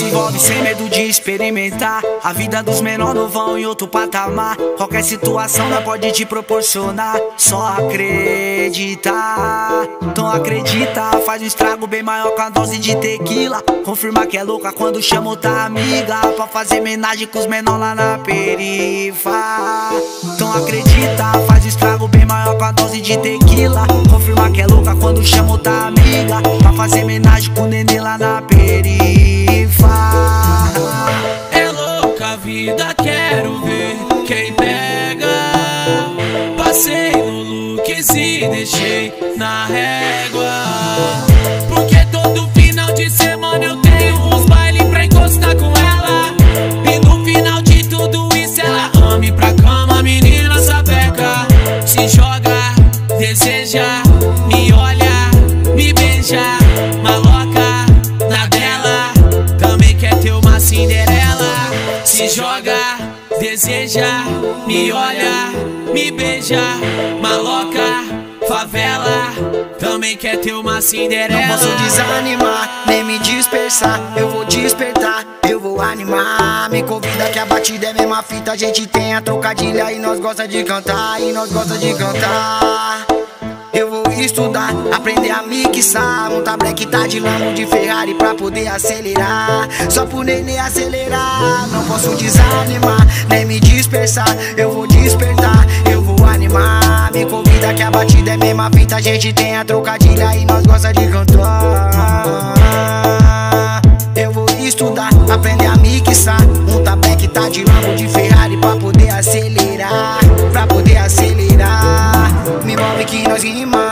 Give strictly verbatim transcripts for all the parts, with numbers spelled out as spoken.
se envolve sem medo de experimentar. A vida dos menores vão em outro patamar. Qualquer situação não pode te proporcionar. Só acreditar. Então acredita, faz um estrago bem maior com a dose de tequila. Confirma que é louca quando chama outra amiga pra fazer homenagem com os menores lá na perifa. Então acredita, faz um estrago bem maior com a dose de tequila. Confirma que é louca quando chama outra amiga pra fazer homenagem com o nenê lá na perifa. É louca a vida, quero ver quem pega. Passei no Lucas e deixei na régua. Porque todo final de semana eu tenho uns bailes pra encostar com ela. E no final de tudo isso ela ame pra cama, menina sapeca. Se joga, deseja, me olha, me beija. Maloca na dela, também quer ter uma Cinderela. Se joga, deseja, me olha, me beija. Maloca, favela, também quer ter uma Cinderela. Não posso desanimar, nem me dispersar. Eu vou despertar, eu vou animar. Me convida que a batida é a mesma fita. A gente tem a trocadilha e nós gosta de cantar. E nós gosta de cantar. Eu vou estudar, aprender a mixar. Montar black, tá de Lambo, de Ferrari pra poder acelerar. Só pro nenê acelerar. Não posso desanimar, nem me dispersar. Eu vou despertar, eu vou animar. Me convida que a batida é a mesma fita. A gente tem a trocadilha e nós gosta de cantar. Eu vou estudar, aprender a mixar. Montar black, tá de Lambo, de Ferrari pra poder acelerar. Pra poder acelerar. Me envolve que nós rima.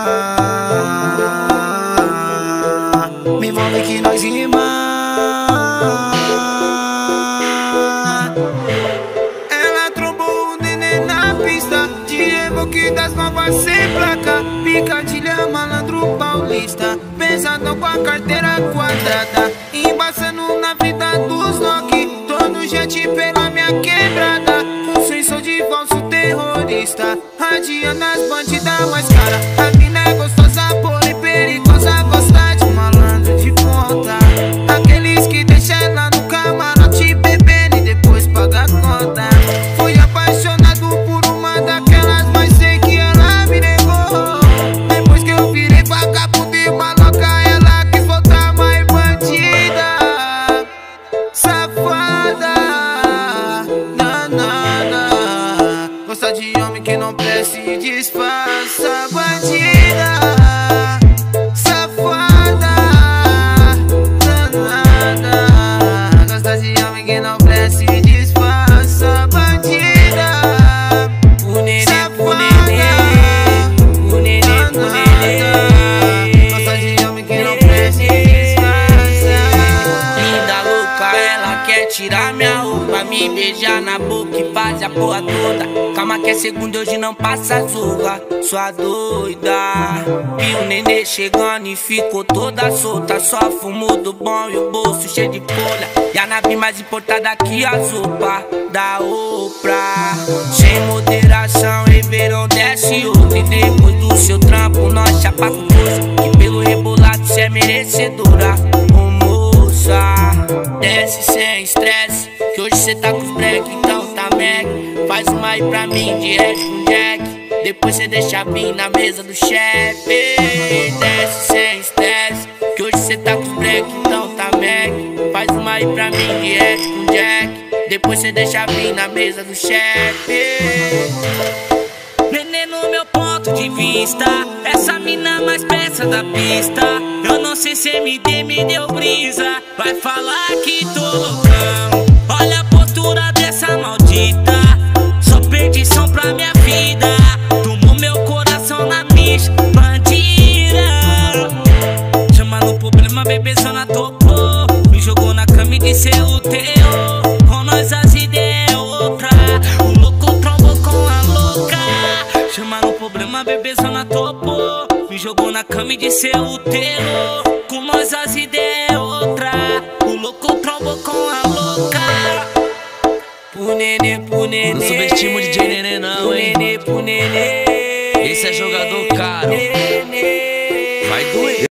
Me envolve que nós rima. Ela trombou o nenê na pista de reboque das novas sem placa. Picadilha, malandro paulista, pesadão com a carteira quadrada. Embaçando na vida dos Nock, todo jet pela minha quebrada. Com sensor de falso terrorista, radiando as bandidas mais cara. A mina é gostosa, porém perigosa. Gosta de malandro de ponta, aqueles que deixam ela no camarote bebendo e depois paga a conta. Fui apaixonado por uma daquelas, mas sei que ela me negou. Depois que eu virei vagabundo e maloca, ela quis voltar mais bandida. Safada, danada. Gosta de homem que não presta e disfarça. Bandida, safada, danada. Gosta de homem que não presta e disfarça. Bandida, o nenê, o nenê, o nenê, o nenê. Gosta de homem que não presta e disfarça. Linda louca, ela quer tirar minha roupa, me beijar na boca e faz a porra toda. Calma que é segunda, hoje não passa zorra, sua doida. E o nenê chegando e ficou toda solta. Só fumo do bom e o bolso cheio de folha. E a nave mais importada que a sopa da Oprah. Sem moderação, Ribeirão desce outra. E depois do seu trampo, nós chapa com força. Que pelo rebolado cê é merecedora, ô moça. Desce sem estresse, que hoje cê tá com os break, então tá mec. Faz uma aí pra mim, direct com Jack. Depois cê deixa vir na mesa do chefe. Desce sem estresse, que hoje cê tá com os break, então tá mec. Faz uma aí pra mim, direct com Jack. Depois cê deixa vir na mesa do chefe. Nenê no meu ponto de vista, essa mina mais peça da pista. Eu não sei se M D me deu brisa, vai falar que tô loucão. Olha a postura dessa maldita, só perdição pra minha vida. Tomou meu coração na bicha, bandida. Chama no problema, bebezona topou. Me jogou na cama e disse o teu. Com nós as ideias é outra, o louco trombou com a louca. Chama no problema, bebezona topou. Me jogou na cama e disse o teu. Com nós as ideias é outra, o louco trombou com a louca. Pro nenê, pro nenê. Não subestima o D J Nenê não, hein? Pro nenê, pro nenê. Esse é jogador caro. Nenê. Vai doer.